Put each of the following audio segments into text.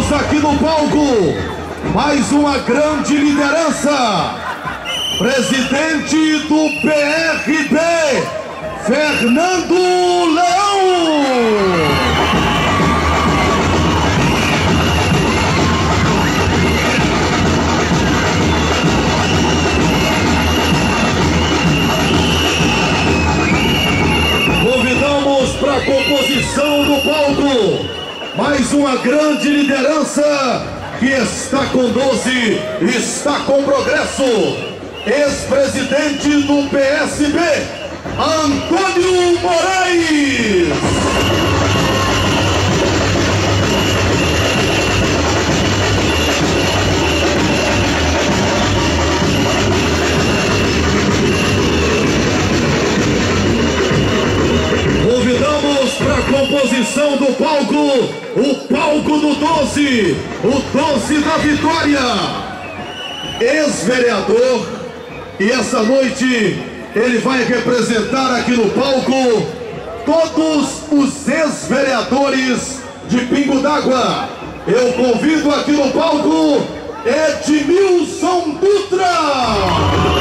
Convidamos aqui no palco mais uma grande liderança, presidente do PRB, Fernando Leão. Convidamos para a composição do palco mais uma grande liderança que está com 12, está com progresso. Ex-presidente do PSB, Antônio Moraes. Convidamos para a composição do palco, o palco do 12, o 12 da Vitória. Ex-vereador, e essa noite ele vai representar aqui no palco todos os ex-vereadores de Pingo d'Água. Eu convido aqui no palco Edmilson Dutra.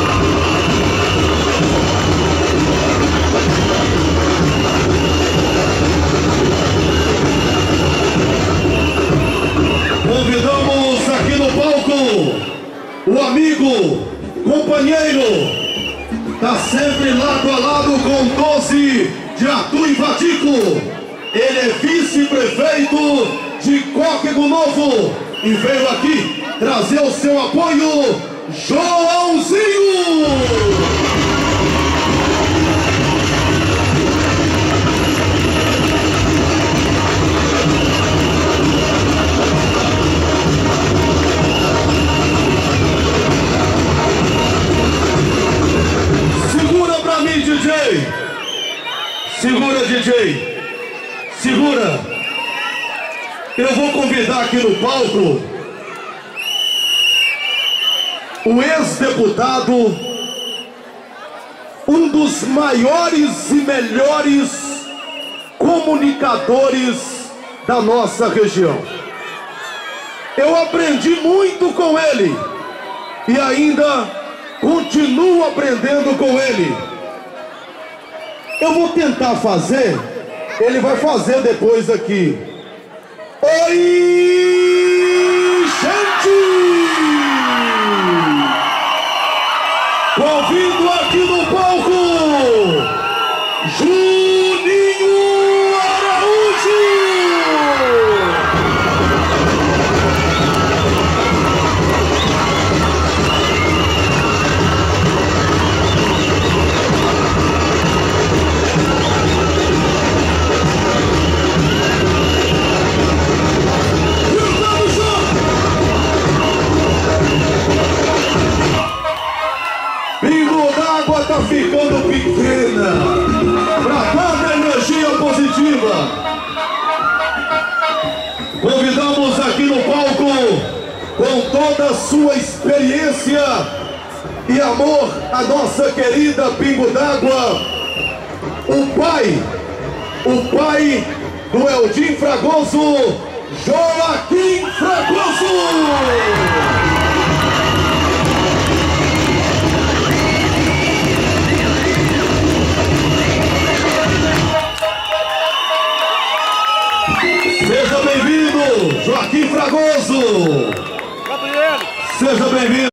Convidamos aqui no palco o amigo, companheiro, está sempre lado a lado com 12 de Arthur Invadico. Ele é vice-prefeito de Córrego Novo e veio aqui trazer o seu apoio, Joãozinho. Segura, DJ, segura. Eu vou convidar aqui no palco o ex-deputado, um dos maiores e melhores comunicadores da nossa região. Eu aprendi muito com ele e ainda continuo aprendendo com ele. Eu vou tentar fazer, ele vai fazer depois aqui. Oi, gente! Convido aqui no palco, Juninho Araújo! Tá ficando pequena para tanta energia positiva. Convidamos aqui no palco, com toda a sua experiência e amor, a nossa querida Pingo d'Água, o pai do Eldim Fragoso, Joaquim Fragoso. Seja bem-vindo, Joaquim Fragoso. Seja bem-vindo.